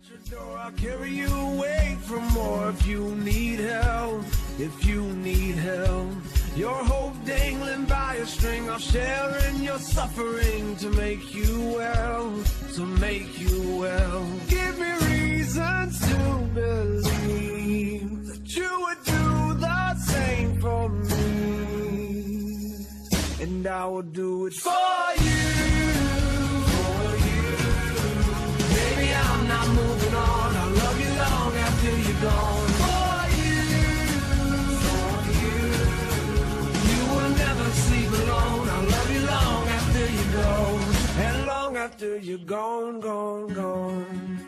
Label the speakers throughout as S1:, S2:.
S1: I'll carry you away from more if you need help, if you need help. Your hope dangling by a string, I'll share in your suffering to make you well, to make you well. Give me reasons to believe that you would do the same for me, and I will do it for you. Baby, I'm not moving on. I'll love you long after you're gone. For you, you will never sleep alone. I'll love you long after you're gone, and long after you're gone, gone, gone.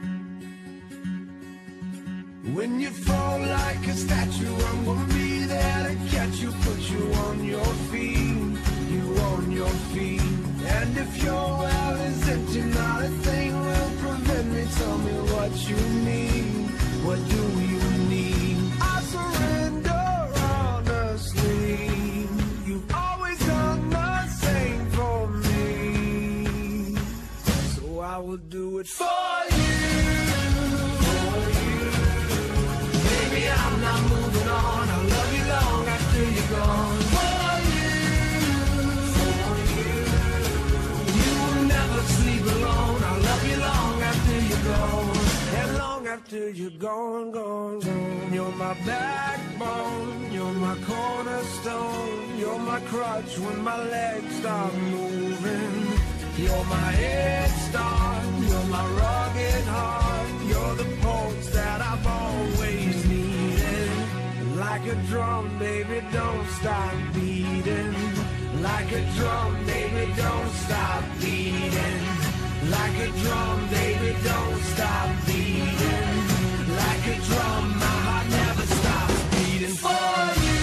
S1: When you fall like a statue, I'm gonna be there to catch you, put you on your feet, you on your feet. And if your well is empty, not a thing will prevent me. Tell me what you need, what do you need? I surrender honestly. You've always done the same for me, so I will do it for you. Baby, I'm not moving on. I'll love you long after you're gone. Sleep alone, I'll love you long after you're gone, and long after you're gone, gone, gone. You're my backbone, you're my cornerstone, you're my crutch when my legs stop moving. You're my head start, you're my rugged heart, you're the pulse that I've always needed. Like a drum, baby, don't stop beating. Like a drum, baby, don't stop beating. Like a drum, baby, don't stop beating. Like a drum, my heart never stops beating. For you,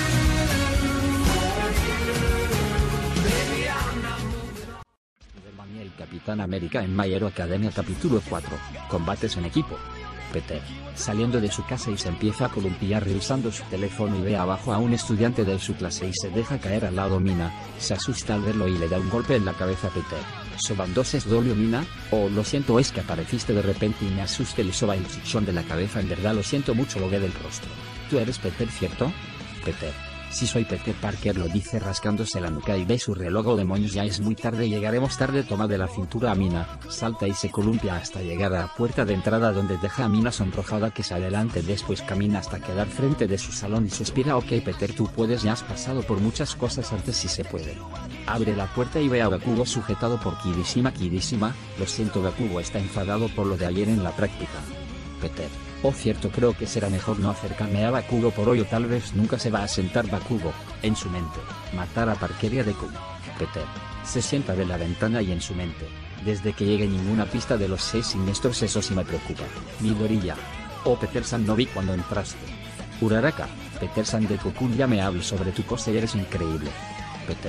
S1: baby, I'm not moving on.
S2: Spider-Man y el Capitán América en My Hero Academia capítulo 4, combates en equipo. Peter, saliendo de su casa y se empieza a columpiar revisando su teléfono y ve abajo a un estudiante de su clase y se deja caer al lado Mina, se asusta al verlo y le da un golpe en la cabeza a Peter. Sobandoses dolió Mina, oh lo siento es que apareciste de repente y me asusté, le soba el chichón de la cabeza, en verdad lo siento mucho, lo ve del rostro. ¿Tú eres Peter, cierto? Peter. Sí soy Peter Parker, lo dice rascándose la nuca y ve su reloj. Oh demonios, ya es muy tarde, llegaremos tarde. Toma de la cintura a Mina, salta y se columpia hasta llegar a la puerta de entrada donde deja a Mina sonrojada que se adelante, después camina hasta quedar frente de su salón y suspira. Ok Peter, tú puedes, ya has pasado por muchas cosas antes si se puede. Abre la puerta y ve a Bakugo sujetado por Kirishima. Kirishima, lo siento, Bakugo está enfadado por lo de ayer en la práctica. Peter. Oh cierto, creo que será mejor no acercarme a Bakugo por hoy o tal vez nunca se va a sentar Bakugo, en su mente, matar a Parker y a Deku. Peter, se sienta de la ventana y en su mente, desde que llegue ninguna pista de los 6 siniestros, eso sí me preocupa. Midoriya. Oh Peter-san, no vi cuando entraste. Uraraka, Peter-san, Deku-kun ya me hablo sobre tu cosa y eres increíble. Peter,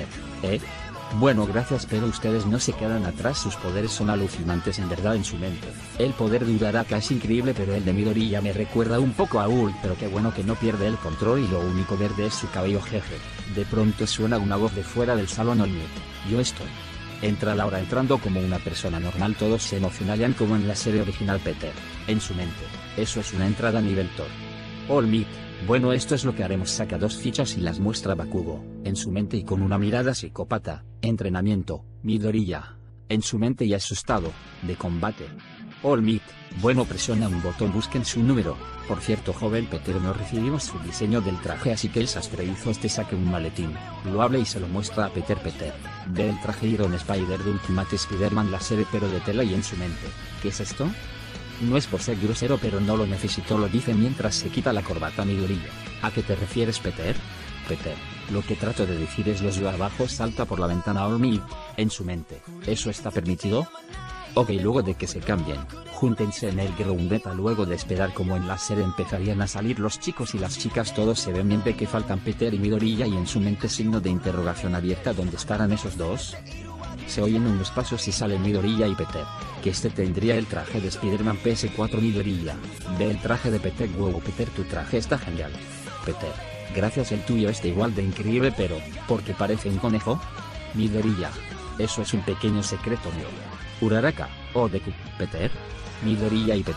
S2: bueno gracias, pero ustedes no se quedan atrás, sus poderes son alucinantes en verdad en su mente. El poder de Uraraka es increíble pero el de Midoriya me recuerda un poco a Ult, pero qué bueno que no pierde el control y lo único verde es su cabello, jeje. De pronto suena una voz de fuera del salón. Oye, yo estoy. Entra Laura entrando como una persona normal, todos se emocionarían como en la serie original. Peter, en su mente, eso es una entrada a nivel Thor. All Meet. Bueno, esto es lo que haremos. Saca 2 fichas y las muestra a Bakugo, en su mente y con una mirada psicópata. Entrenamiento, Midoriya. En su mente y asustado, de combate. All Meet. Bueno, presiona un botón, busquen su número. Por cierto, joven Peter, no recibimos su diseño del traje, así que el sastre hizo saque un maletín, lo abre y se lo muestra a Peter. Peter ve el traje Iron Spider de Ultimate Spider-Man, la serie pero de tela, y en su mente, ¿qué es esto? No es por ser grosero pero no lo necesito, lo dice mientras se quita la corbata. Midoriya. ¿A qué te refieres Peter? Peter, lo que trato de decir es los yo abajo, salta por la ventana. All Meet. En su mente, ¿eso está permitido? Ok, luego de que se cambien, júntense en el Groundeta. Luego de esperar como en la serie empezarían a salir los chicos y las chicas, todos se ven bien de que faltan Peter y Midoriya y en su mente signo de interrogación abierta. ¿Dónde estarán esos dos? Se oyen unos pasos y salen Midoriya y Peter, que este tendría el traje de Spider-Man. PS4 Midoriya, ve el traje de Peter. Wow Peter, tu traje está genial. Peter, gracias, el tuyo está igual de increíble, pero, ¿por qué parece un conejo? Midoriya, eso es un pequeño secreto mío. Uraraka, oh Deku. Peter, Midoriya y Peter,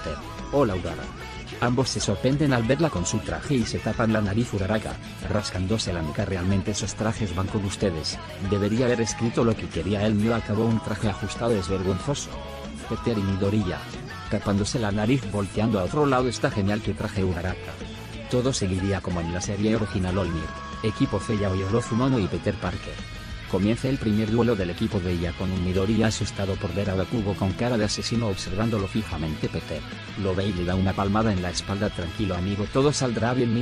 S2: Hola Urara. Ambos se sorprenden al verla con su traje y se tapan la nariz. Uraraka, rascándose la nuca. Realmente esos trajes van con ustedes. Debería haber escrito lo que quería él. No acabó un traje ajustado, es vergonzoso. Peter y Midoriya, tapándose la nariz, volteando a otro lado. Está genial tu traje, Uraraka. Todo seguiría como en la serie original. All Might, equipo C, Yaoi Orozumono y Peter Parker. Comienza el primer duelo del equipo de ella con un Midoriya asustado por ver a Bakugo con cara de asesino observándolo fijamente. Peter lo ve y le da una palmada en la espalda. Tranquilo amigo, todo saldrá bien.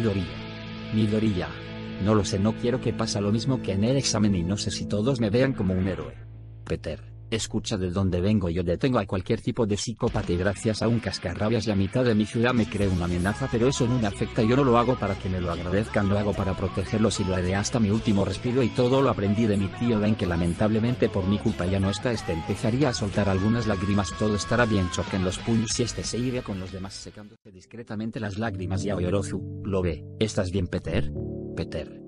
S2: Midoriya. No lo sé, no quiero que pase lo mismo que en el examen y no sé si todos me vean como un héroe. Peter, escucha de dónde vengo. Yo detengo a cualquier tipo de psicópata y gracias a un cascarrabias la mitad de mi ciudad me cree una amenaza, pero eso no me afecta. Yo no lo hago para que me lo agradezcan, lo hago para protegerlos y lo haré hasta mi último respiro. Y todo lo aprendí de mi tío Ben, que lamentablemente por mi culpa ya no está. Empezaría a soltar algunas lágrimas. Todo estará bien. Choquen los puños y se iría con los demás secándose discretamente las lágrimas. Yaoi Orozu lo ve. ¿Estás bien, Peter? Peter,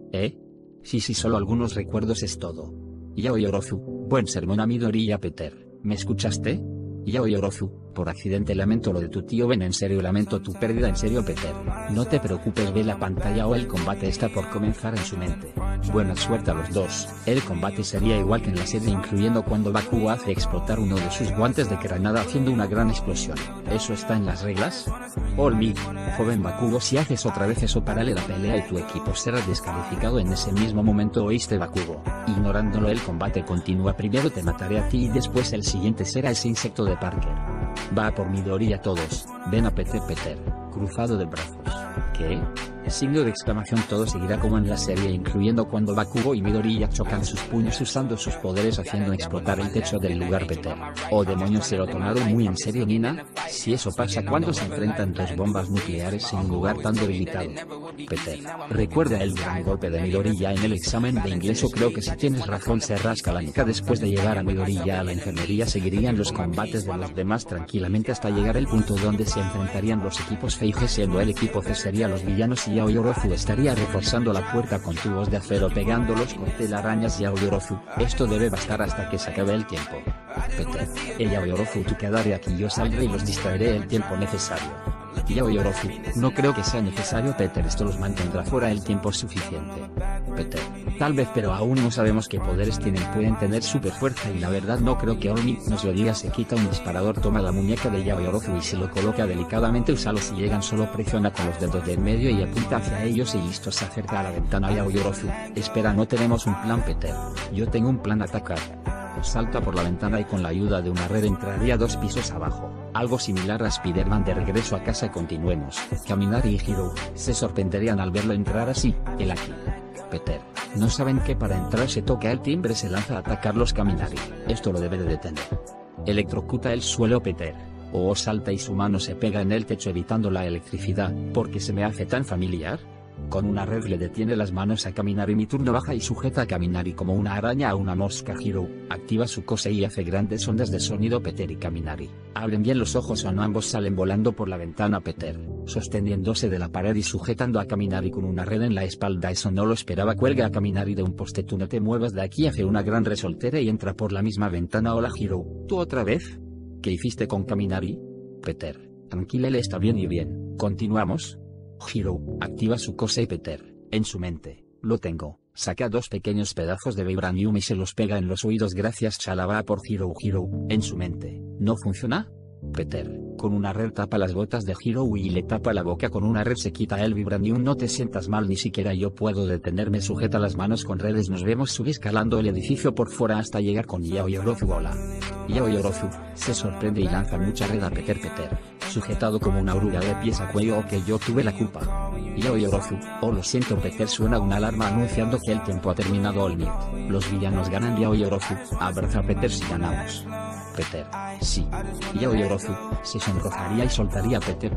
S2: Sí, solo algunos recuerdos es todo. Yaoi Orozu, buen sermón a Midoriya. Peter, ¿me escuchaste? Yaoi Orozu, por accidente lamento lo de tu tío Ben, en serio lamento tu pérdida, en serio Peter. No te preocupes, ve la pantalla o el combate está por comenzar en su mente. Buena suerte a los dos. El combate sería igual que en la serie, incluyendo cuando Bakugo hace explotar uno de sus guantes de granada haciendo una gran explosión. ¿Eso está en las reglas? All Might, joven Bakugo, si haces otra vez eso parale la pelea y tu equipo será descalificado en ese mismo momento, ¿oíste Bakugo? Ignorándolo, el combate continúa. Primero te mataré a ti y después el siguiente será ese insecto de Parker. Va a por Midoriya. Todos ven a Peter, cruzado de brazos. ¿Qué? Signo de exclamación. Todo seguirá como en la serie, incluyendo cuando Bakugo y Midoriya chocan sus puños usando sus poderes haciendo explotar el techo del lugar. Peter, oh demonios, se lo tomaron muy en serio Nina. Si eso pasa cuando se enfrentan dos bombas nucleares en un lugar tan debilitado. Peter, recuerda el gran golpe de Midoriya en el examen de inglés. O creo que si tienes razón. Se rasca la nuca. Después de llevar a Midoriya a la enfermería seguirían los combates de los demás tranquilamente hasta llegar el punto donde se enfrentarían los equipos F y G, siendo el equipo C sería los villanos y Yaoi Orozu estaría reforzando la puerta con tubos de acero pegándolos con telarañas. Yaoi Orozu, esto debe bastar hasta que se acabe el tiempo. Peter, Yaoi Orozu, tú quedaré aquí, yo saldré y los distraeré el tiempo necesario. Yaoi Orozu, no creo que sea necesario Peter, esto los mantendrá fuera el tiempo suficiente. Peter, tal vez, pero aún no sabemos qué poderes tienen. Pueden tener super fuerza y la verdad no creo que All Might nos lo diga. Se quita un disparador, toma la muñeca de Yaoi Orozu y se lo coloca delicadamente. Úsalo si llegan, solo presiona con los dedos del medio y apunta hacia ellos y listo. Se acerca a la ventana. Yaoi Orozu, espera, no tenemos un plan Peter. Yo tengo un plan, atacar. Salta por la ventana y con la ayuda de una red entraría 2 pisos abajo. Algo similar a Spider-Man. De regreso a casa, continuemos. Kaminari y Hiro se sorprenderían al verlo entrar así. Él aquí. Peter, no saben que para entrar se toca el timbre, se lanza a atacarlos. Kaminari, esto lo debe de detener. Electrocuta el suelo. Peter, salta y su mano se pega en el techo evitando la electricidad. ¿Por qué se me hace tan familiar? Con una red le detiene las manos a Kaminari. Mi turno, baja y sujeta a Kaminari como una araña a una mosca. Hiro activa su cosa y hace grandes ondas de sonido. Peter y Kaminari abren bien los ojos o no, ambos salen volando por la ventana. Peter, sosteniéndose de la pared y sujetando a Kaminari con una red en la espalda. Eso no lo esperaba. Cuelga a Kaminari de un poste. Tú no te muevas de aquí. Hace una gran resoltera y entra por la misma ventana. Hola Hiro, ¿tú otra vez? ¿Qué hiciste con Kaminari? Peter, tranquila, él está bien y bien. ¿Continuamos? Hiro activa su cosa y Peter, en su mente, lo tengo, saca 2 pequeños pedazos de vibranium y se los pega en los oídos. Gracias chalaba por Hiro. En su mente, ¿no funciona? Peter, con una red tapa las botas de Hiro y le tapa la boca con una red. Se quita el vibranium. No te sientas mal, ni siquiera yo puedo detenerme. Sujeta las manos con redes. Nos vemos. Sube escalando el edificio por fuera hasta llegar con Yaoi Orozu. Hola. Yaoi Orozu se sorprende y lanza mucha red a Peter. Sujetado como una oruga de pies a cuello. Ok, yo tuve la culpa. Yaoi Orozu, lo siento Peter. Suena una alarma anunciando que el tiempo ha terminado. All Might, los villanos ganan. Yaoi Orozu, abraza a Peter si ganamos. Peter, sí. Yaoi Orozu se sonrojaría y soltaría a Peter.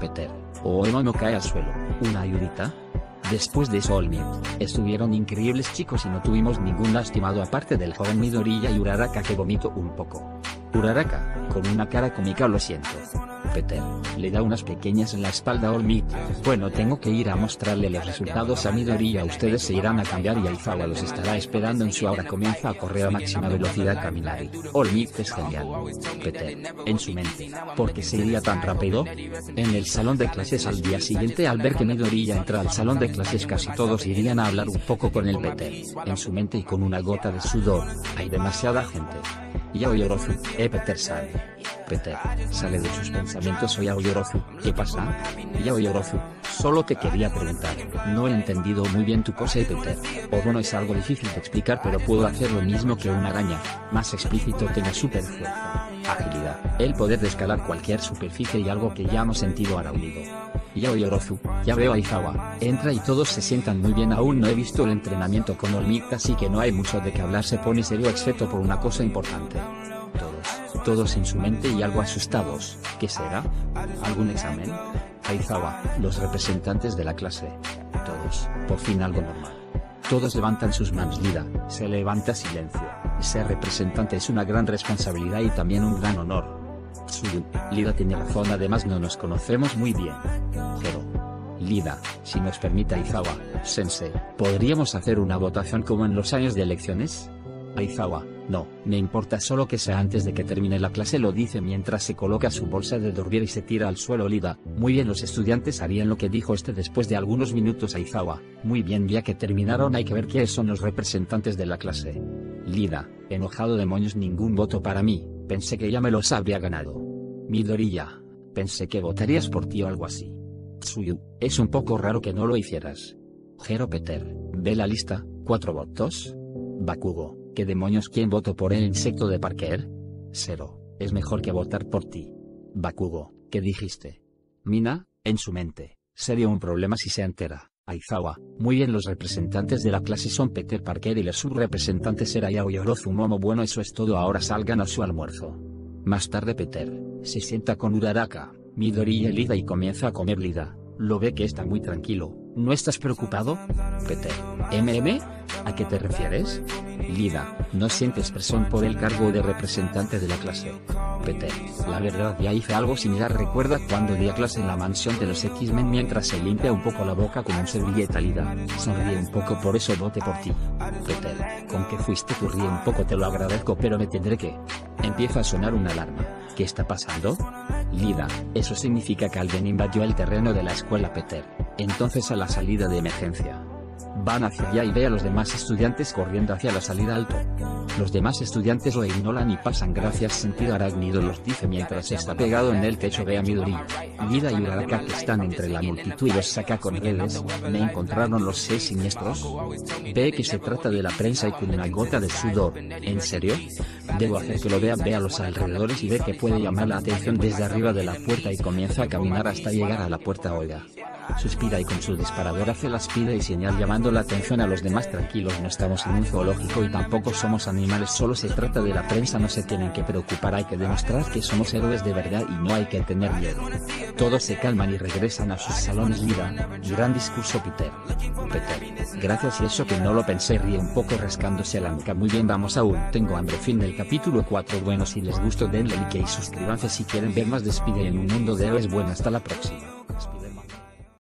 S2: No cae al suelo. ¿Una ayudita? Después de eso All Might, estuvieron increíbles chicos y no tuvimos ningún lastimado aparte del joven Midoriya y Uraraka, que vomitó un poco. Uraraka, con una cara cómica: lo siento. Peter, le da unas pequeñas en la espalda a All Might. Bueno, tengo que ir a mostrarle los resultados a Midori y a ustedes se irán a cambiar y Aizawa los estará esperando en su aula. Comienza a correr a máxima velocidad caminar. All Might es genial. Peter, en su mente, ¿por qué se iría tan rápido? En el salón de clases al día siguiente, al ver que Midori ya entra al salón de clases, casi todos irían a hablar un poco con el Peter. En su mente y con una gota de sudor, hay demasiada gente. Yaoi Orozu, Peter-san. Peter, sale de sus pensamientos. Yaoi Orozu, ¿qué pasa? Yaoi Orozu, solo te quería preguntar, no he entendido muy bien tu pose, Peter. O bueno, es algo difícil de explicar, pero puedo hacer lo mismo que una araña, más explícito: tengo super fuerza, agilidad, el poder de escalar cualquier superficie y algo que ya no sentido ahora unido. Yaoi Orozu, ya veo a Aizawa, entra y todos se sientan muy bien. Aún no he visto el entrenamiento con All Might, así que no hay mucho de qué hablar. Se pone serio excepto por una cosa importante. Todos en su mente y algo asustados. ¿Qué será? ¿Algún examen? Aizawa, los representantes de la clase. Todos, por fin algo normal. Todos levantan sus manos. Lida, se levanta. Silencio. Ser representante es una gran responsabilidad y también un gran honor. Tsuyu, Lida tiene razón, además no nos conocemos muy bien. Pero, Lida, si nos permite Aizawa, sensei, ¿podríamos hacer una votación como en los años de elecciones? Aizawa, no, me importa solo que sea antes de que termine la clase, lo dice mientras se coloca su bolsa de dormir y se tira al suelo. Lida, muy bien, los estudiantes harían lo que dijo después de algunos minutos. Aizawa, muy bien, ya que terminaron hay que ver quiénes son los representantes de la clase. Lida, enojado: demonios, ningún voto para mí, pensé que ya me los habría ganado. Midori, ya, pensé que votarías por ti o algo así. Tsuyu, es un poco raro que no lo hicieras. Jero, Peter, ve la lista, 4 votos. Bakugo, ¿qué demonios? ¿Quién votó por el insecto de Parker? Zero, es mejor que votar por ti. Bakugo, ¿qué dijiste? Mina, en su mente, sería un problema si se entera. Aizawa, muy bien, los representantes de la clase son Peter Parker y los subrepresentantes era Yaoi Orozu Momo. Bueno, eso es todo, ahora salgan a su almuerzo. Más tarde Peter se sienta con Uraraka, Midori y Lida y comienza a comer. Lida lo ve que está muy tranquilo. ¿No estás preocupado? Peter, ¿a qué te refieres? Lida, ¿no sientes presión por el cargo de representante de la clase? Peter, la verdad ya hice algo similar. ¿Recuerda cuando di a clase en la mansión de los X-Men? Mientras se limpia un poco la boca con un servilleta. Lida sonríe un poco, por eso voté por ti. Peter, ¿con qué fuiste tú? Ríe un poco, te lo agradezco, pero me tendré que... Empieza a sonar una alarma. ¿Qué está pasando? Lida, eso significa que alguien invadió el terreno de la escuela. Peter, entonces a la salida de emergencia. Van hacia allá y ve a los demás estudiantes corriendo hacia la salida alto. Los demás estudiantes lo ignoran y pasan. Gracias, sentido arácnido, los dice mientras está pegado en el techo. Ve a Midori, Lida y Uraraka que están entre la multitud y los saca con redes. ¿Me encontraron los 6 siniestros? Ve que se trata de la prensa y con una gota de sudor. ¿En serio? Debo hacer que lo vean. Ve a los alrededores y ve que puede llamar la atención desde arriba de la puerta y comienza a caminar hasta llegar a la puerta. Oiga. Suspira y con su disparador hace la espida y señal llamando la atención a los demás. Tranquilos, no estamos en un zoológico y tampoco somos animales, solo se trata de la prensa, no se tienen que preocupar, hay que demostrar que somos héroes de verdad y no hay que tener miedo. Todos se calman y regresan a sus salones. Lida, gran discurso. Peter, gracias, y eso que no lo pensé. Ríe un poco rascándose la nuca. Muy bien, vamos, aún tengo hambre. Fin del capítulo 4. Bueno, si les gustó denle like y suscríbanse si quieren ver más. Despide en un mundo de héroes. Bueno, hasta la próxima.